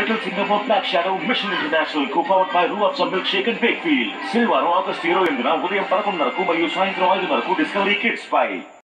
Little Singapore Black Shadow Mission International co-powered by Ruafza Milkshake and Bakefield. శనివారం August 28న ఉదయం 11 గంటలకు మరియు సాయంత్రం 5 గంటలకు డిస్కవరీ కిడ్స్ పై